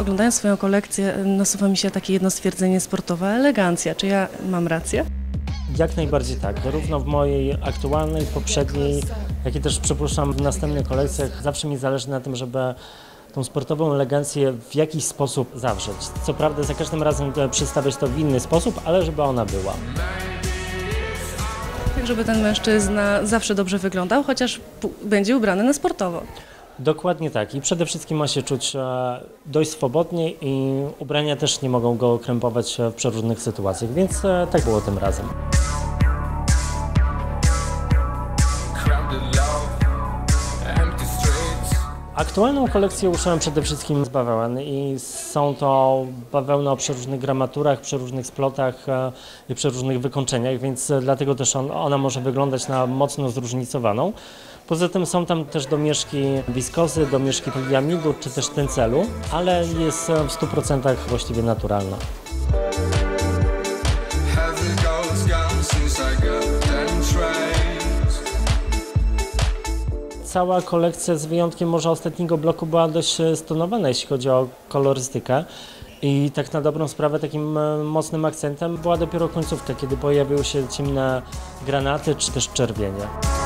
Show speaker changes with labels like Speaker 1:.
Speaker 1: Oglądając swoją kolekcję, nasuwa mi się takie jedno stwierdzenie: sportowa elegancja. Czy ja mam rację?
Speaker 2: Jak najbardziej tak. Zarówno w mojej aktualnej, poprzedniej, jak i też przypuszczam w następnych kolekcjach zawsze mi zależy na tym, żeby tą sportową elegancję w jakiś sposób zawrzeć. Co prawda za każdym razem przedstawiać to w inny sposób, ale żeby ona była.
Speaker 1: Tak, żeby ten mężczyzna zawsze dobrze wyglądał, chociaż będzie ubrany na sportowo.
Speaker 2: Dokładnie tak i przede wszystkim ma się czuć dość swobodnie i ubrania też nie mogą go krępować w przeróżnych sytuacjach, więc tak było tym razem. Aktualną kolekcję uszyłem przede wszystkim z bawełny i są to bawełny o przeróżnych gramaturach, przeróżnych splotach i przeróżnych wykończeniach, więc dlatego też ona może wyglądać na mocno zróżnicowaną. Poza tym są tam też domieszki wiskozy, domieszki poliamidu czy też tencelu, ale jest w 100% właściwie naturalna. Cała kolekcja z wyjątkiem może ostatniego bloku była dość stonowana, jeśli chodzi o kolorystykę. I tak na dobrą sprawę takim mocnym akcentem była dopiero końcówka, kiedy pojawiły się ciemne granaty czy też czerwienie.